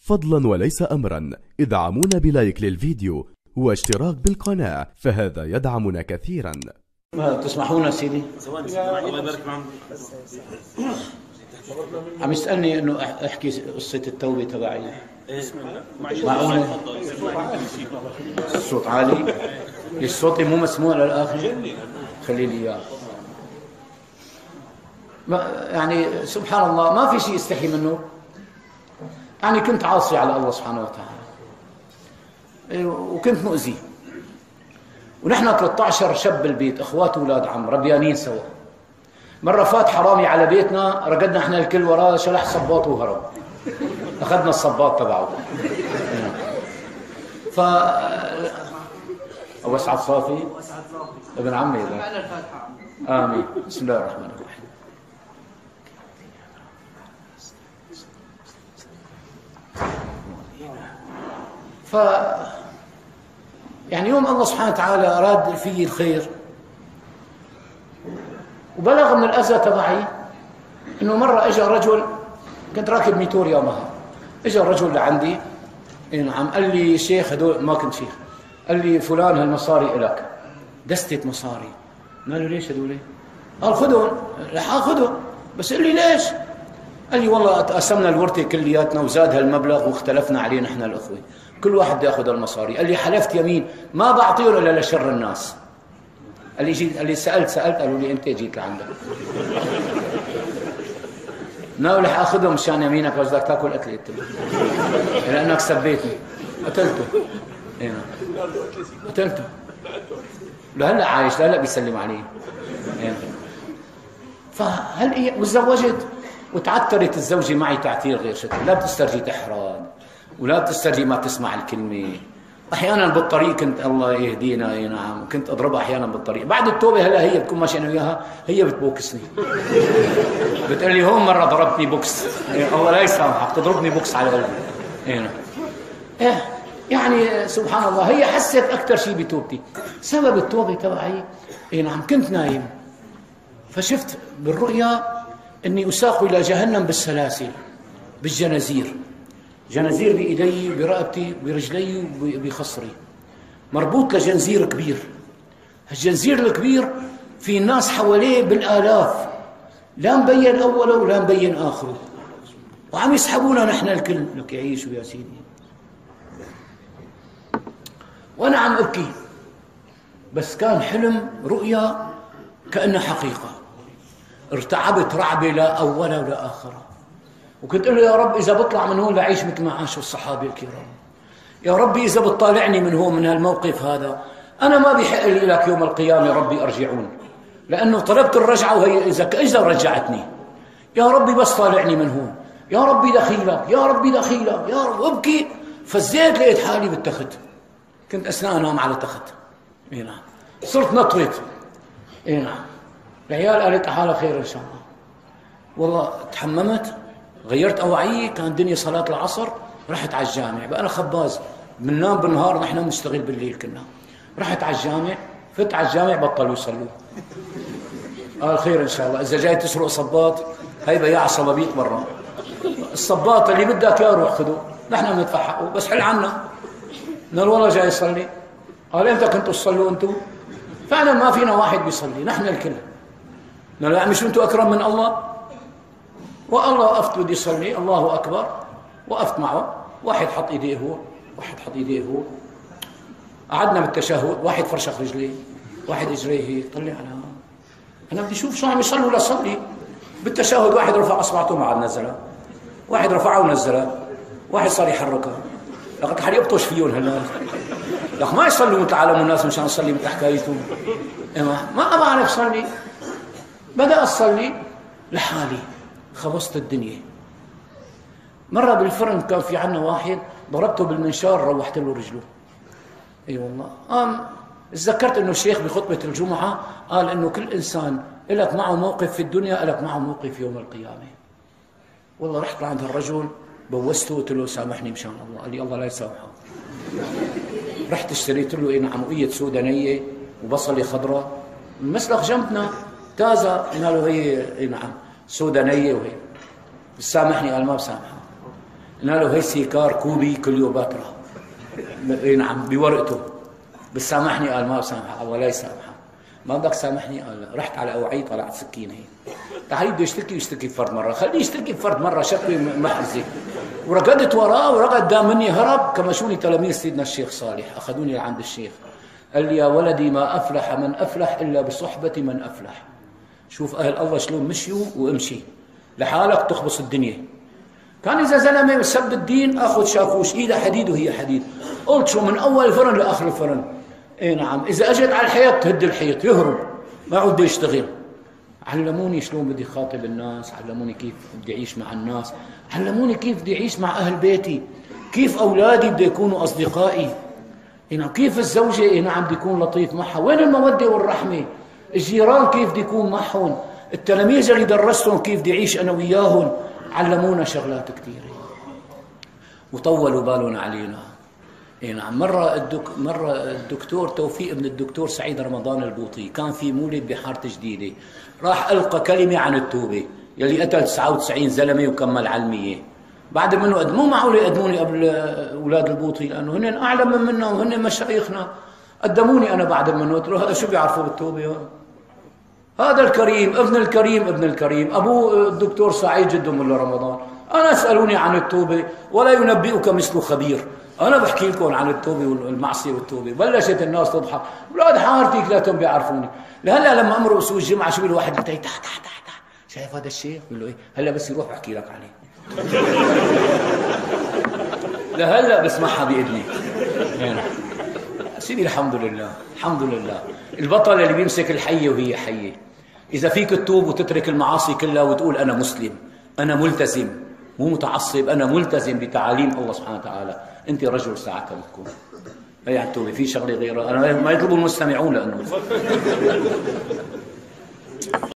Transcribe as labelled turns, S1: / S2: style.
S1: فضلا وليس أمرا ادعمونا بلايك للفيديو واشتراك بالقناة، فهذا يدعمنا كثيرا.
S2: تسمحونا سيدي؟
S3: الله يبارك معك.
S2: عم يسألني انه احكي قصة التوبة تبعي.
S3: بسم الله.
S2: معقولة؟ الصوت عالي؟ ليش صوتي مو مسموع للآخر؟ خلي لي اياه. يعني سبحان الله ما في شيء استحي منه. يعني كنت عاصي على الله سبحانه وتعالى وكنت مؤذي، ونحن 13 شاب بالبيت، اخوات واولاد عم ربيانين سوا. مرة فات حرامي على بيتنا، رقدنا احنا الكل وراه، شلح صباط وهرب، اخذنا الصباط تبعه. ف ابو اسعد صافي ابن عمي امين. بسم الله الرحمن الرحيم. ف يعني يوم الله سبحانه وتعالى أراد في الخير وبلغ من الأذى تبعي، إنه مرة إجا رجل، كنت راكب ميتور يومها، إجا رجل لعندي، نعم، قال لي شيخ، هدول ما كنت شيخ، قال لي فلان هالمصاري إلك، دستة مصاري. قال له ليش هدول؟ قال خذهم. رح آخذهم، بس قال لي ليش؟ قال لي والله قسمنا الورثة كلياتنا وزاد هالمبلغ واختلفنا عليه نحن الأخوة، كل واحد بده ياخذ المصاري. قال لي حلفت يمين ما بعطيهم الا لشر الناس. قال لي سالت قالوا لي انت جيت لعندك. ناوي رح اخذهم مشان يمينك، بس بدك تاكل قتله لانك سبيتني. قتلته. قتلته. لهلا عايش، لهلا بيسلم علي. فهل وتزوجت وتعترت الزوجه معي تعتير غير شكل، لا بتسترجي تحرض ولا بتسترجي ما تسمع الكلمة. أحيانا بالطريق كنت الله يهدينا، أي نعم، كنت أضربها أحيانا بالطريق. بعد التوبة هلا هي بتكون ماشي أنا وياها، هي بتبوكسني. بتقول لي هون مرة ضربتني بوكس، الله لا يسامحك، تضربني بوكس على قلبي. يعني سبحان الله، هي حست أكثر شيء بتوبتي. سبب التوبة تبعي نعم، كنت نايم فشفت بالرؤيا أني أساق إلى جهنم بالسلاسل بالجنازير، جنازير بإيدي برقبتي برجلي وبخصري، مربوط لجنزير كبير. هالجنزير الكبير في ناس حواليه بالآلاف، لا مبين أوله ولا مبين آخره، وعم يسحبونا نحن الكل. لك يعيشوا يا سيدي. وأنا عم أبكي، بس كان حلم، رؤيا كأنها حقيقة. ارتعبت رعبة لا أول ولا آخر، وكنت أقول له يا رب إذا بطلع من هون لأعيش مثل ما عاشوا الصحابة الكرام، يا ربي إذا بتطالعني من هون من هالموقف هذا، أنا ما بيحق لي لك يوم القيامة يا ربي أرجعون، لأنه طلبت الرجعة وهي إذا رجعتني، يا ربي بس طالعني من هون، يا ربي دخيلك، يا ربي دخيلك، يا رب. أبكي، فزيت لقيت حالي بالتخت، كنت أثناء أنام على تخت. نعم، صرت نطرت. نعم، العيال قالت حالها خير إن شاء الله. والله تحممت، غيرت أوعية، كان الدنيا صلاة العصر، رحت على الجامع. بقى أنا خباز، بننام بالنهار، نحن بنشتغل بالليل كنا. رحت على الجامع، فت على الجامع، بطلوا يصلوا. قال خير إن شاء الله، إذا جاي تسرق صباط هي بياع صبابيط برا، الصباط اللي بدك يا روح خذه، نحن بندفع حقه، بس حل عنا. قال والله جاي يصلي. قال إمتى كنتوا تصلوا أنتوا؟ فعلا ما فينا واحد بيصلي، نحن الكل. قال لا مش أنتوا أكرم من الله؟ والله وقفت بدي يصلي، الله أكبر، وقفت معه، واحد حط إيديه هو، واحد حط إيديه هو، قعدنا بالتشهد، واحد فرشخ رجليه، واحد إجريه هيك، طلع على أنا بدي أشوف شو عم يصلوا لصلي. بالتشهد واحد رفع أصبعته ما عاد نزلها، واحد رفعها ونزلها، واحد صار يحركها، لقد حد يبطش فيهم هلا، لك ما يصلوا مثل عالم الناس مشان نصلي مثل حكايتهم. ما بعرف صلي. بدأ أصلي لحالي، خلصت الدنيا. مرة بالفرن كان في عنا واحد، ضربته بالمنشار، روحت له رجله. اي والله. تذكرت انه الشيخ بخطبة الجمعة قال انه كل انسان لك معه موقف في الدنيا، لك معه موقف يوم القيامة. والله رحت لعند هالرجل، بوسته، قلت له سامحني مشان الله. قال لي الله لا يسامحه. رحت اشتريت له نعموية سودانية وبصلة خضراء، المسلخ جنبنا تازة، قلنا له هي نعم سودانية وهي. بس سامحني. قال ما بسامحه. قلنا له هي سيكار كوبي كليوباترا. نعم بورقته. بس سامحني؟ قال ما بسامحك. ولا يسامحك. ما بدك سامحني؟ قال رحت على اوعي طلعت سكينه هي. تعالي بده يشتكي فرد مره، خليه يشتكي فرد مره، شكوى محرزه. ورقدت وراه ورقد دام مني هرب. كما شوني تلاميذ سيدنا الشيخ صالح اخذوني لعند الشيخ، قال لي يا ولدي ما افلح من افلح الا بصحبه من افلح. شوف اهل الله شلون مشيوا وامشي لحالك تخبص الدنيا. كان اذا زلمه سب الدين اخذ شاكوش ايده حديد وهي حديد، قلت شو من اول الفرن لاخر الفرن. اي نعم، اذا اجت على الحيط تهد الحيط يهرب، ما عود يشتغل. علموني شلون بدي خاطب الناس، علموني كيف بدي اعيش مع الناس، علموني كيف بدي اعيش مع اهل بيتي، كيف اولادي بدي يكونوا اصدقائي، نعم كيف الزوجه نعم بدي يكون لطيف معها، وين الموده والرحمه، الجيران كيف بدي يكون معهم، التلاميذ اللي درستهم كيف بدي اعيش انا وياهم. علمونا شغلات كثيره وطولوا بالهم علينا. اي نعم. مرة الدكتور توفيق ابن الدكتور سعيد رمضان البوطي كان في مولد بحارة جديدة، راح ألقى كلمة عن التوبة يلي قتل 99 زلمة وكمل على 100. بعد منه مو معقول يقدموني قبل أولاد البوطي لأنه هن أعلم منا وهن مشايخنا. قدموني أنا بعد منه، قلت له هذا شو بيعرفوا بالتوبة؟ هذا الكريم ابن الكريم ابن الكريم، أبوه الدكتور سعيد جده ملا رمضان. أنا اسألوني عن التوبة ولا ينبئك مثل خبير. أنا بحكي لكم عن التوبة والمعصية والتوبة. بلشت الناس تضحك، أولاد حارتي كلاتهم بيعرفوني. لهلا لما أمروا أسوق الجمعة شو بيقول واحد بتاعي تحت شايف هذا الشيخ؟ بقول له إيه؟ هلا بس يروح بحكي لك عليه. لهلا بسمعها بإذني. يعني سيدي الحمد لله الحمد لله. البطل اللي بيمسك الحية وهي حية. إذا فيك تتوب وتترك المعاصي كلها وتقول أنا مسلم، أنا ملتزم، مو متعصب، أنا ملتزم بتعاليم الله سبحانه وتعالى، أنت رجل ساعتها بتكون. هي التوبة. في شغلة غيرها أنا ما يطلبوا المستمعون لأنه